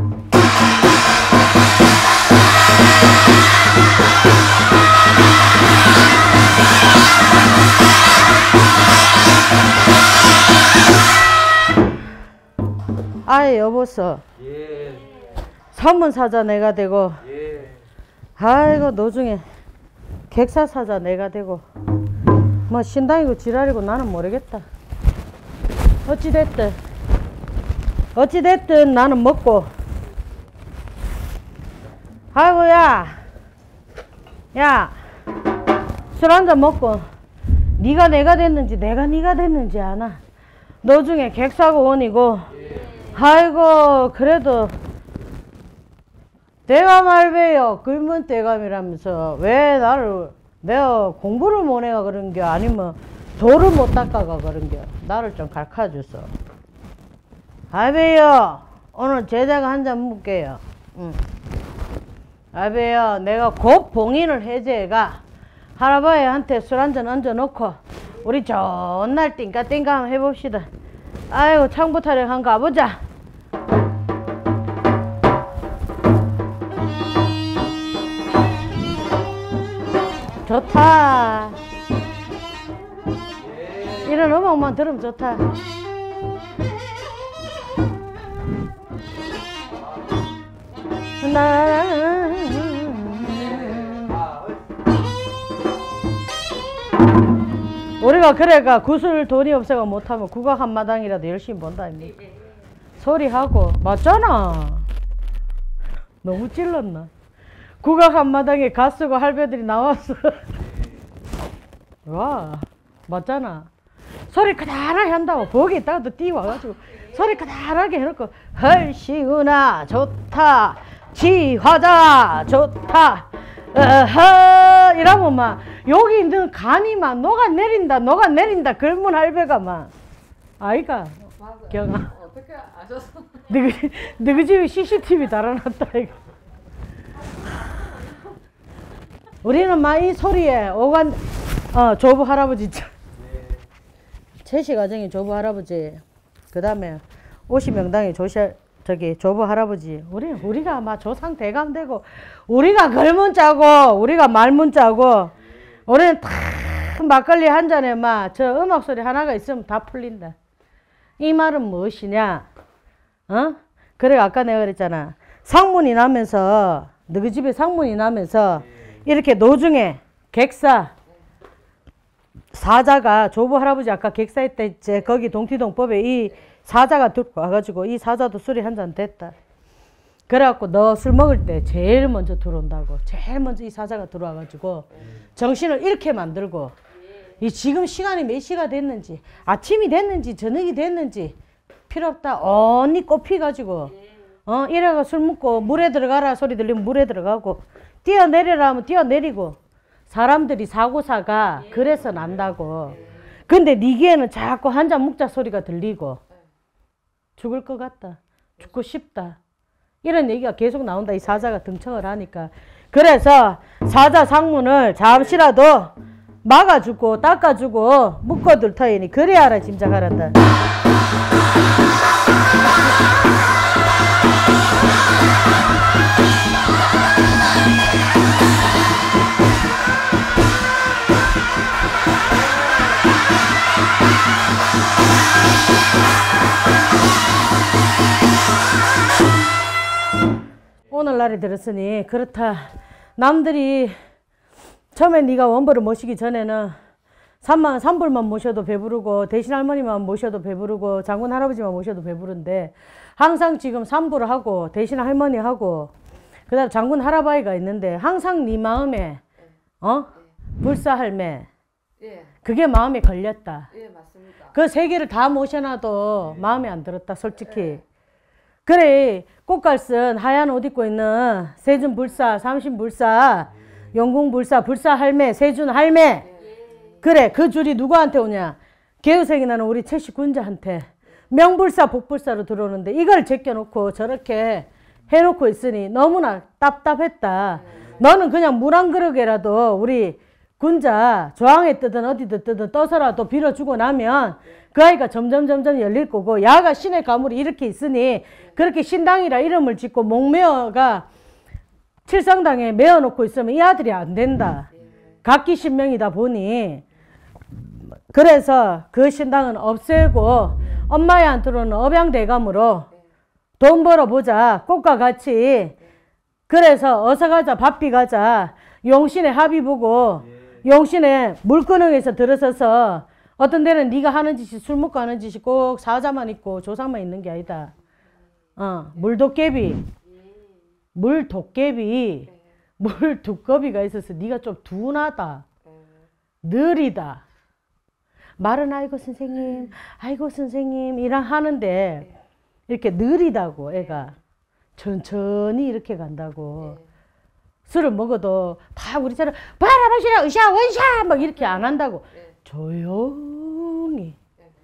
아예 여보서 예. 산문사자 내가 되고 예. 아이고 노중에 객사사자 내가 되고 뭐 신당이고 지랄이고 나는 모르겠다. 어찌됐든 어찌됐든 나는 먹고 아이고 야 야 술 한잔 먹고 네가 내가 됐는지 내가 네가 됐는지 아나. 노중에 객사고 원이고 아이고 그래도 대감할배요 굶은 대감이라면서 왜 나를 내가 공부를 못해가 그런겨 아니면 돌을 못 닦아가 그런겨. 나를 좀 가르쳐줬어. 할배요 오늘 제자가 한잔 묵게요. 응. 할배요 내가 곧 봉인을 해제가 할아버지한테 술 한잔 얹어놓고 우리 좋은 날 띵까띵까 한번 해봅시다. 아이고 창부 타령 한번 가보자. 좋다. 이런 음악만 들으면 좋다. 나 우리가 그래가 구슬 돈이 없어가 못하면 국악 한마당이라도 열심히 본다 아닙니까? 소리하고 맞잖아. 너무 찔렀나? 국악 한마당에 가수고 할배들이 나왔어. 와 맞잖아. 소리 크다랗게 한다고 거기 있다가 또 뛰어와가지고 소리 크다랗게 해놓고 헐시구나 좋다 지화자 좋다 어허 이러면 막 여기 있는 간이 막 녹아내린다 녹아내린다 젊은 할배가 막 아이가 경아 어떻게 아셨어? 너희, 너희 집에 씨씨티비 달아놨다 이거. 우리는 막 이 소리에 오간 어 조부 할아버지 채시 가정이 조부 할아버지 그 다음에 오시 명당이 조시 저기 조부 할아버지 우리 우리가 막 조상 대감되고 우리가 걸문 짜고 우리가 말문 짜고 우리는 탁 막걸리 한 잔에 막 저 음악 소리 하나가 있으면 다 풀린다. 이 말은 무엇이냐? 어? 그래 아까 내가 그랬잖아. 상문이 나면서 너희 집에 상문이 나면서 이렇게 노중에 객사 사자가 조부 할아버지 아까 객사했다 했지. 거기 동티동법에 이 사자가 들어와가지고 이 사자도 술이 한 잔 됐다. 그래갖고 너 술 먹을 때 제일 먼저 들어온다고. 제일 먼저 이 사자가 들어와가지고 정신을 이렇게 만들고 이 지금 시간이 몇 시가 됐는지 아침이 됐는지 저녁이 됐는지 필요 없다. 언니 꼽히가지고 어 이래가 술 먹고 물에 들어가라 소리 들리면 물에 들어가고 뛰어내려라 하면 뛰어내리고 사람들이 사고사가 그래서 난다고. 근데 니 귀에는 자꾸 한 잔 먹자 소리가 들리고 죽을 것 같다. 죽고 싶다. 이런 얘기가 계속 나온다. 이 사자가 등청을 하니까. 그래서 사자 상문을 잠시라도 막아주고 닦아주고 묶어둘 터이니 그래야 알아 짐작하란다. 오늘날에 들었으니 그렇다. 남들이 처음에 네가 원벌을 모시기 전에는 삼만 삼불만 모셔도 배부르고 대신 할머니만 모셔도 배부르고 장군 할아버지만 모셔도 배부른데 항상 지금 삼불을 하고 대신 할머니하고 그 다음 장군 할아버지가 있는데 항상 네 마음에 어? 불사할매 그게 마음에 걸렸다. 예, 맞습니다. 그 세 개를 다 모셔놔도 마음에 안 들었다 솔직히. 그래 꽃갈쓴 하얀 옷 입고 있는 세준 불사 삼신 불사 영궁 불사 불사 할매 세준 할매 그래 그 줄이 누구한테 오냐 개우생이 나는 우리 채씨 군자한테 명불사 복불사로 들어오는데 이걸 제껴놓고 저렇게 해놓고 있으니 너무나 답답했다. 너는 그냥 물 한 그릇이라도 우리 군자 조항에 뜨든 어디든 뜨든 떠서라도 빌어주고 나면 그 아이가 점점 점점 열릴 거고 야가 신의 가물이 이렇게 있으니 그렇게 신당이라 이름을 짓고 목매어가 칠성당에 메어놓고 있으면 이 아들이 안 된다. 각기 신명이다 보니 그래서 그 신당은 없애고 엄마한테는 업양대감으로 돈 벌어보자. 꽃과 같이 그래서 어서 가자 밥비 가자. 용신의 합의 보고 용신의 물구멍에서 들어서서 어떤 데는 네가 하는 짓이 술 먹고 하는 짓이 꼭 사자만 있고 조상만 있는 게 아니다. 어, 물도깨비 물도깨비 물두꺼비가 있어서 네가 좀 둔하다. 느리다. 말은 아이고 선생님 아이고 선생님 이랑 하는데 이렇게 느리다고 애가 천천히 이렇게 간다고. 술을 먹어도 다 우리처럼 바라보시라 으쌰 원샤 막 이렇게 안 한다고. 조용히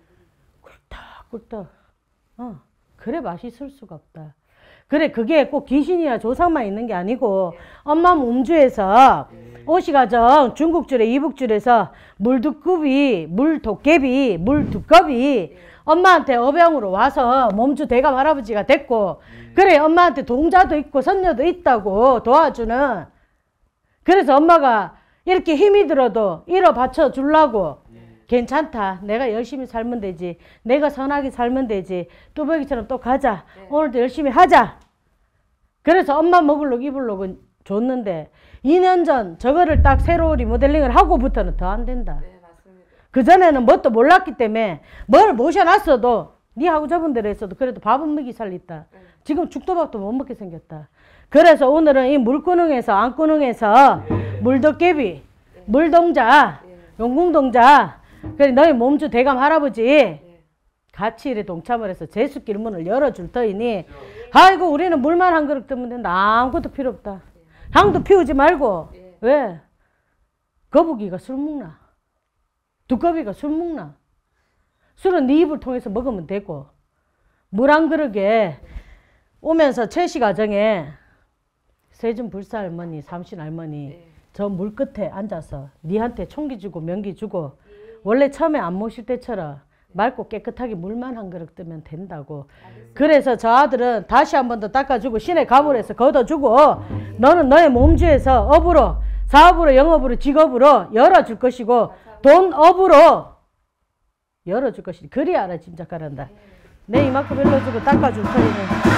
꿀떡꿀떡 어, 그래 맛있을 수가 없다. 그래 그게 꼭 귀신이나 조상만 있는 게 아니고 엄마 몸주에서 오시가정 중국줄에 이북줄에서 물두꺼비 물도깨비 물두꺼비 엄마한테 어병으로 와서 몸주 대감 할아버지가 됐고 그래 엄마한테 동자도 있고 선녀도 있다고 도와주는. 그래서 엄마가 이렇게 힘이 들어도 이어 받쳐 주려고 괜찮다. 내가 열심히 살면 되지. 내가 선하게 살면 되지. 뚜벅이처럼 또 가자. 네. 오늘도 열심히 하자. 그래서 엄마 먹을록 입을록 줬는데 이 년 전 저거를 딱 새로 리모델링을 하고부터는 더 안 된다. 네, 맞습니다. 그전에는 뭣도 몰랐기 때문에 뭘 모셔놨어도 니하고 저분대로 했어도 그래도 밥은 먹이 살렸다. 네. 지금 죽도밥도 못 먹게 생겼다. 그래서 오늘은 이 물구멍에서 안구멍에서 네. 물도깨비 네. 물동자 네. 용궁동자 그래 너희 몸주 대감 할아버지 네. 같이 이래 동참을 해서 제수길 문을 열어줄 터이니 아이고 우리는 물만 한 그릇 뜨면 된다. 아무것도 필요 없다. 향도 피우지 말고. 왜? 거북이가 술 먹나? 두꺼비가 술 먹나? 술은 네 입을 통해서 먹으면 되고 물 한 그릇에 오면서 채식 가정에 세준 불사 할머니, 삼신 할머니 저 물 끝에 앉아서 니한테 총기 주고 명기 주고 원래 처음에 안 모실 때처럼 맑고 깨끗하게 물만 한 그릇 뜨면 된다고. 그래서 저 아들은 다시 한 번 더 닦아주고 신의 가물을 해서 걷어주고 너는 너의 몸주에서 업으로 사업으로 영업으로 직업으로 열어줄 것이고 돈업으로 열어줄 것이니 그리 알아 짐작하란다. 내 이만큼 일러주고 닦아줄 터이는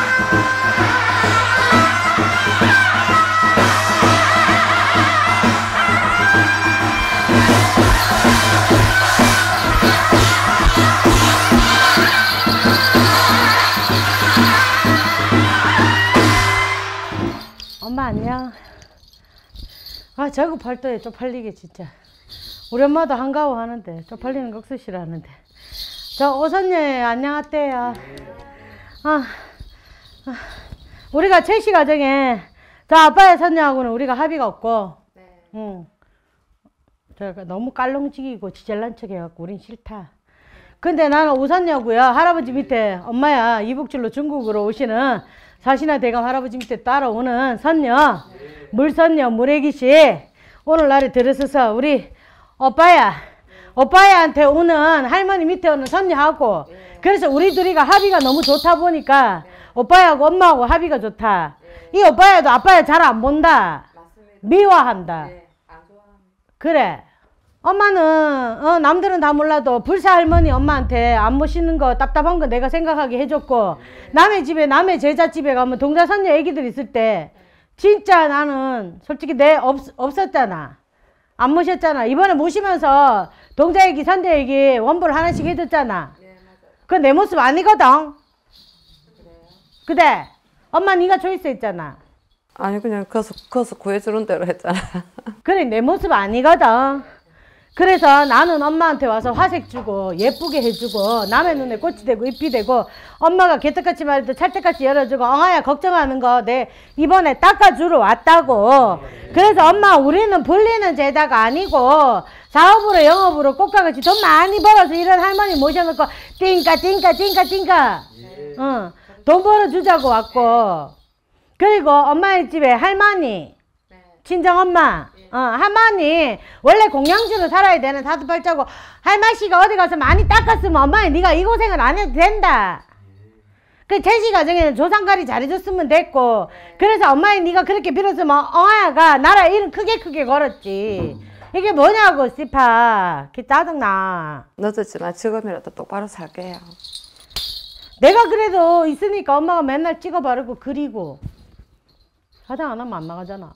엄마 안녕. 아 저거 팔도에 쪽팔리게 진짜. 우리 엄마도 한가워 하는데 쪽팔리는 거 억수시라 하는데. 저 오선녀 안녕하세요. 아, 아, 우리가 채식 가정에 저 아빠의 선녀하고는 우리가 합의가 없고 응. 저가 너무 깔롱지기고 지잘난 척 해갖고 우린 싫다. 근데 나는 오선녀고요. 할아버지 밑에 엄마야 이북줄로 중국으로 오시는 사신아 대감 할아버지 밑에 따라오는 선녀 물선녀 물애기씨 오늘날에 들으셔서 우리 오빠야 오빠야한테 오는 할머니 밑에 오는 선녀하고 그래서 우리 둘이가 합의가 너무 좋다 보니까 오빠야하고 엄마하고 합의가 좋다. 이 오빠야도 아빠야 잘 안 본다. 미워한다. 그래. 엄마는 어, 남들은 다 몰라도 불사 할머니 엄마한테 안 모시는 거 답답한 거 내가 생각하게 해줬고 남의 집에 남의 제자 집에 가면 동자선녀 애기들 있을 때 진짜 나는 솔직히 내 없, 없었잖아. 안 모셨잖아. 이번에 모시면서 동자 애기 선녀 애기 원불 하나씩 해줬잖아. 그건 내 모습 아니거든. 그래. 엄마 네가 초이스 했잖아. 아니 그냥 거기서, 거기서 구해주는 대로 했잖아. 그래 내 모습 아니거든. 그래서 나는 엄마한테 와서 화색 주고 예쁘게 해주고 남의 눈에 꽃이 되고 잎이 되고 엄마가 개떡같이 말해도 찰떡같이 열어주고 엉아야 걱정하는 거 내 이번에 닦아주러 왔다고. 그래서 엄마 우리는 불리는 제자가 아니고 사업으로 영업으로 꽃가같이 돈 많이 벌어서 이런 할머니 모셔놓고 띵까 띵까 띵까 띵까 응, 돈 벌어주자고 왔고 그리고 엄마의 집에 할머니 친정엄마 어, 할머니 원래 공양주로 살아야 되는 사두팔자고 할머니가 어디 가서 많이 닦았으면 엄마니 네가 이 고생을 안 해도 된다. 그 제시 가정에는 조상가리 잘해줬으면 됐고 그래서 엄마니 네가 그렇게 빌었으면 엉아야가 나라 이름 크게 크게 걸었지. 이게 뭐냐고 씨파. 그 짜증나. 늦었지만 지금이라도 똑바로 살게요. 내가 그래도 있으니까 엄마가 맨날 찍어 바르고 그리고 화장 안 하면 안 나가잖아.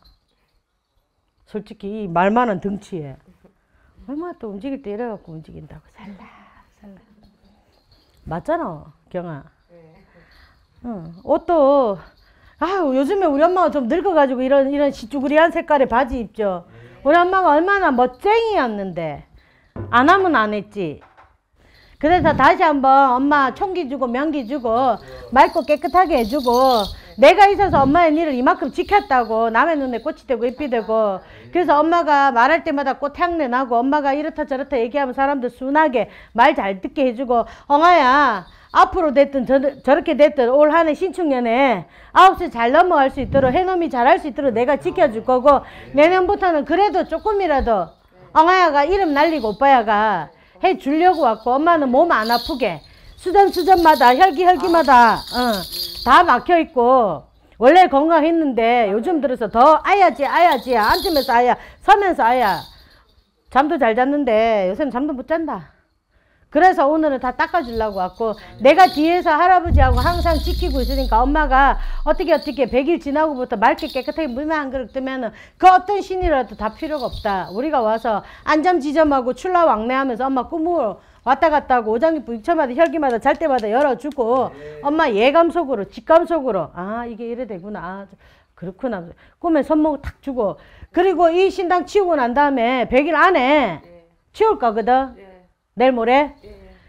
솔직히 말 많은 덩치에 얼마나 또 움직일 때 이래갖고 움직인다고 살라 살라 맞잖아 경아. 응. 옷도 아유 요즘에 우리 엄마가 좀 늙어가지고 이런 이런 시쭈그리한 색깔의 바지 입죠. 우리 엄마가 얼마나 멋쟁이였는데 안 하면 안 했지. 그래서 다시 한번 엄마 총기 주고 명기 주고 맑고 깨끗하게 해주고 내가 있어서 엄마의 일을 이만큼 지켰다고 남의 눈에 꽃이 되고 잎이 되고 그래서 엄마가 말할 때마다 꽃향내 나고 엄마가 이렇다 저렇다 얘기하면 사람들 순하게 말 잘 듣게 해주고 엉아야 앞으로 됐든 저, 저렇게 됐든 올 한 해 신축년에 아홉 시 잘 넘어갈 수 있도록 해놈이 잘할 수 있도록 내가 지켜줄 거고 내년부터는 그래도 조금이라도 엉아야가 이름 날리고 오빠야가 해주려고 왔고 엄마는 몸 안 아프게 수전 수전마다 혈기 혈기마다 어, 다 막혀있고 원래 건강했는데 요즘 들어서 더 아야지 아야지 앉으면서 아야 서면서 아야 잠도 잘 잤는데 요새는 잠도 못 잔다. 그래서 오늘은 다 닦아주려고 왔고 내가 뒤에서 할아버지하고 항상 지키고 있으니까 엄마가 어떻게 어떻게 백 일 지나고부터 맑게 깨끗하게 물만 한 그릇 뜨면은 그 어떤 신이라도 다 필요가 없다. 우리가 와서 안잠지점하고 출라왕래하면서 엄마 꿈으로 왔다 갔다 하고 오장기부 육천마다 혈기마다 잘 때마다 열어주고 엄마 예감 속으로 직감 속으로 아 이게 이래 되구나 아, 그렇구나 꿈에 손목 탁 주고 그리고 이 신당 치우고 난 다음에 백 일 안에 치울 거거든. 내일 모레? 예.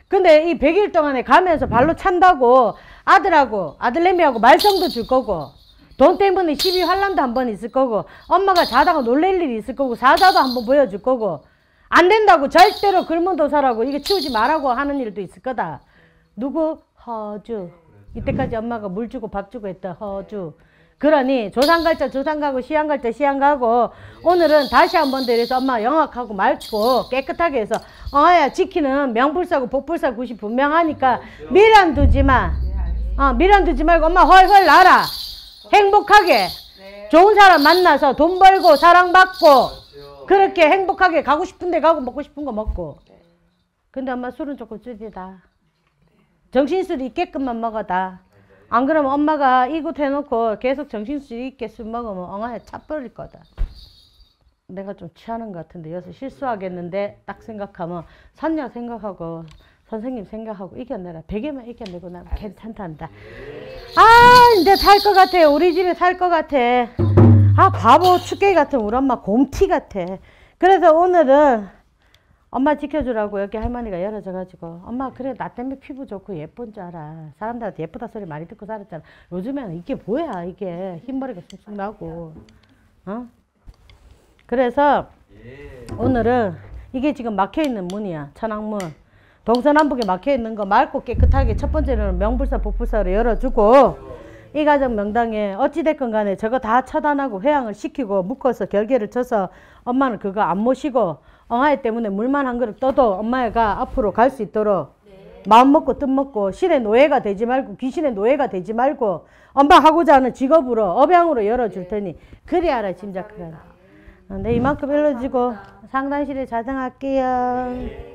근데 이 백 일 동안에 가면서 발로 찬다고 아들하고 아들내미하고 말썽도 줄 거고 돈 때문에 시비 환란도 한 번 있을 거고 엄마가 자다가 놀랄 일이 있을 거고 사자도 한 번 보여줄 거고 안 된다고 절대로 글문도사라고 이게 치우지 말라고 하는 일도 있을 거다. 누구? 허주. 이때까지 엄마가 물 주고 밥 주고 했던 허주. 그러니 조상 갈자 조상 가고 시양 갈자 시양 가고 오늘은 다시 한 번 더 이래서 엄마 영악하고 맑고 깨끗하게 해서 어야 지키는 명불사고 복불사 굿이 분명하니까 미련 두지 마. 어, 미련 두지 말고 엄마 헐헐 날아. 행복하게 좋은 사람 만나서 돈 벌고 사랑받고 그렇게 행복하게 가고 싶은 데 가고 먹고 싶은 거 먹고. 근데 엄마 술은 조금 줄이다. 정신술 있게끔만 먹어다. 안 그러면 엄마가 이곳 해놓고 계속 정신줄 있게 술 먹으면 엉아에 차 버릴 거다. 내가 좀 취하는 것 같은데 여기서 실수하겠는데 딱 생각하면 선녀 생각하고 선생님 생각하고 이겨내라. 베개만 이겨내고 나면 괜찮단다. 아 이제 살 것 같아. 우리 집에 살 것 같아. 아 바보 축게 같은 우리 엄마 곰티 같아. 그래서 오늘은 엄마 지켜주라고 여기 할머니가 열어줘가지고 엄마 그래 나 때문에 피부 좋고 예쁜 줄 알아. 사람들한테 예쁘다 소리 많이 듣고 살았잖아. 요즘에는 이게 뭐야 이게 흰머리가 쑥쑥 나고 어? 그래서 오늘은 이게 지금 막혀있는 문이야. 천왕문 동서남북에 막혀있는 거 맑고 깨끗하게 첫 번째는 명불사 복불사로 열어주고 이 가정 명당에 어찌됐건 간에 저거 다 처단하고 회양을 시키고 묶어서 결계를 쳐서 엄마는 그거 안 모시고 엉아이 때문에 물만 한 그릇 떠도 엄마가 앞으로 갈 수 있도록 네. 마음 먹고 뜻 먹고 신의 노예가 되지 말고 귀신의 노예가 되지 말고 엄마 하고자 하는 직업으로 업양으로 열어줄 테니 그리 알아 짐작하라. 네, 이만큼 일러주고 상담실에 자정할게요.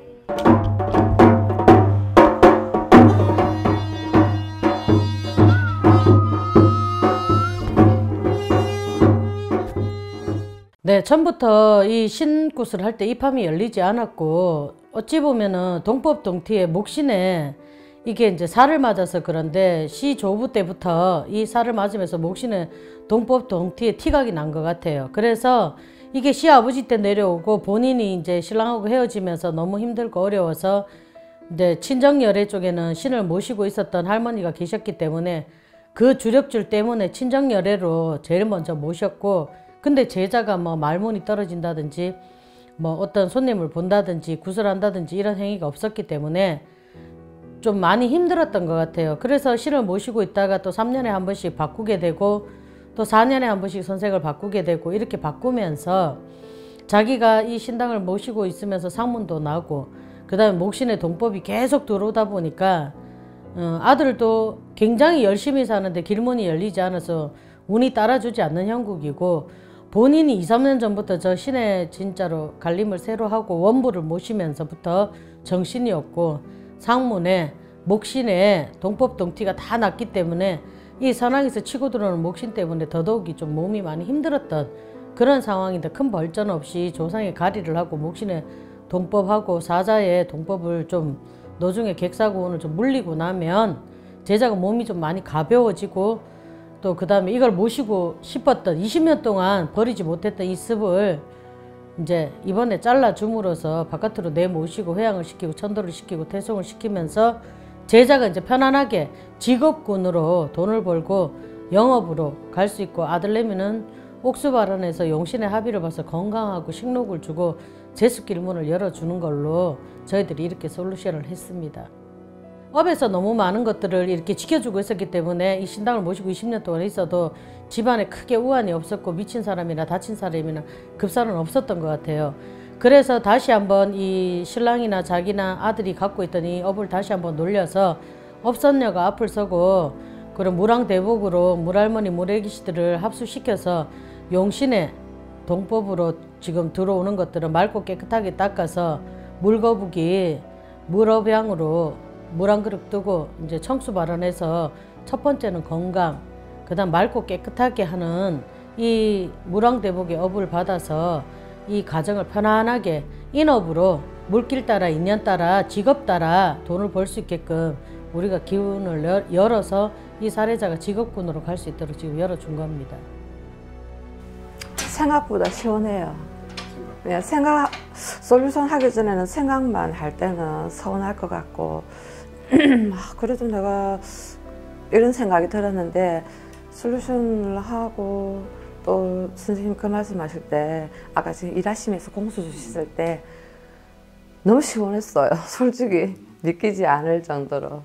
네, 처음부터 이 신굿을 할 때 입함이 열리지 않았고 어찌 보면은 동법동티의 목신에 이게 이제 살을 맞아서 그런데 시조부 때부터 이 살을 맞으면서 목신에 동법동티의 티각이 난 것 같아요. 그래서 이게 시아버지 때 내려오고 본인이 이제 신랑하고 헤어지면서 너무 힘들고 어려워서 이제 친정열애 쪽에는 신을 모시고 있었던 할머니가 계셨기 때문에 그 주력줄 때문에 친정열애로 제일 먼저 모셨고 근데 제자가 뭐 말문이 떨어진다든지 뭐 어떤 손님을 본다든지 구슬한다든지 이런 행위가 없었기 때문에 좀 많이 힘들었던 것 같아요. 그래서 신을 모시고 있다가 또 삼 년에 한 번씩 바꾸게 되고 또 사 년에 한 번씩 선생을 바꾸게 되고 이렇게 바꾸면서 자기가 이 신당을 모시고 있으면서 상문도 나고 그 다음에 목신의 동법이 계속 들어오다 보니까 어, 아들도 굉장히 열심히 사는데 길문이 열리지 않아서 운이 따라주지 않는 형국이고 본인이 이, 삼 년 전부터 저 신에 진짜로 갈림을 새로 하고 원부를 모시면서부터 정신이 없고 상문에 목신에 동법동티가 다 났기 때문에 이 선왕에서 치고 들어오는 목신 때문에 더더욱이 좀 몸이 많이 힘들었던 그런 상황인데 큰 벌전 없이 조상의 가리를 하고 목신에 동법하고 사자의 동법을 좀 노중에 객사고원을 좀 물리고 나면 제자가 몸이 좀 많이 가벼워지고 또 그 다음에 이걸 모시고 싶었던 이십 년 동안 버리지 못했던 이 습을 이제 이번에 잘라줌으로써 바깥으로 내모시고 회양을 시키고 천도를 시키고 태송을 시키면서 제자가 이제 편안하게 직업군으로 돈을 벌고 영업으로 갈 수 있고 아들내미는 옥수발언에서 용신의 합의를 봐서 건강하고 식록을 주고 제습길문을 열어주는 걸로 저희들이 이렇게 솔루션을 했습니다. 업에서 너무 많은 것들을 이렇게 지켜주고 있었기 때문에 이 신당을 모시고 이십 년 동안 있어도 집안에 크게 우환이 없었고 미친 사람이나 다친 사람이나 급사는 없었던 것 같아요. 그래서 다시 한번 이 신랑이나 자기나 아들이 갖고 있던 이 업을 다시 한번 놀려서 업선녀가 앞을 서고 그런 무랑대복으로 물할머니 물애기씨들을 합수시켜서 용신의 동법으로 지금 들어오는 것들은 맑고 깨끗하게 닦아서 물거북이 물업양으로 물 한 그릇 뜨고 이제 청수 발언해서 첫 번째는 건강, 그 다음 맑고 깨끗하게 하는 이 무랑대복의 업을 받아서 이 가정을 편안하게 인업으로 물길 따라 인연 따라 직업 따라 돈을 벌 수 있게끔 우리가 기운을 열어서 이 사례자가 직업군으로 갈 수 있도록 지금 열어준 겁니다. 생각보다 시원해요. 그냥 생각, 솔루션 하기 전에는 생각만 할 때는 서운할 것 같고, 아, 그래도 내가 이런 생각이 들었는데, 솔루션을 하고, 또 선생님 그 말씀 하실 때, 아까 지금 일하시면서 공수 주셨을 때, 너무 시원했어요. 솔직히 믿기지 않을 정도로.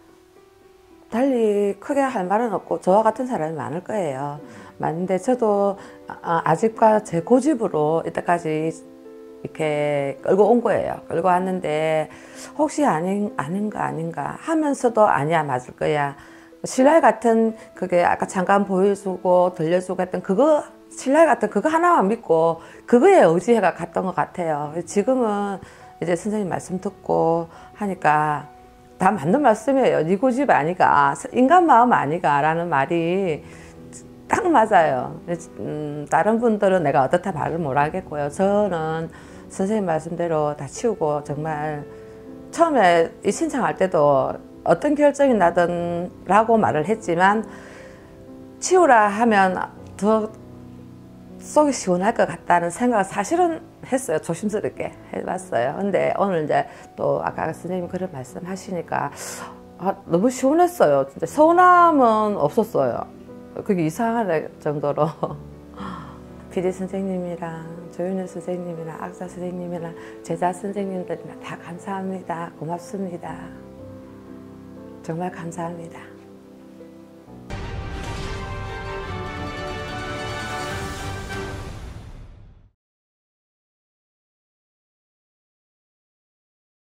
달리 크게 할 말은 없고 저와 같은 사람이 많을 거예요. 많은데 저도 아직과 제 고집으로 이때까지 이렇게 끌고 온 거예요. 끌고 왔는데 혹시 아닌, 아닌가 아닌가 하면서도 아니야 맞을 거야. 신랄 같은 그게 아까 잠깐 보여주고 들려주고 했던 그거 신랄 같은 그거 하나만 믿고 그거에 의지해가 갔던 것 같아요. 지금은 이제 선생님 말씀 듣고 하니까 다 맞는 말씀이에요. 네 고집 아니가, 인간 마음 아니가 라는 말이 딱 맞아요. 음, 다른 분들은 내가 어떻다 말을 못 하겠고요. 저는 선생님 말씀대로 다 치우고 정말 처음에 이 신청할 때도 어떤 결정이 나든 라고 말을 했지만 치우라 하면 더 속이 시원할 것 같다는 생각을 사실은 했어요. 조심스럽게 해봤어요. 근데 오늘 이제 또 아까 선생님 그런 말씀 하시니까 아, 너무 시원했어요. 진짜 서운함은 없었어요. 그게 이상할 정도로 피디 선생님이랑 조윤희 선생님이랑 악사 선생님이랑 제자 선생님들이랑 다 감사합니다. 고맙습니다. 정말 감사합니다.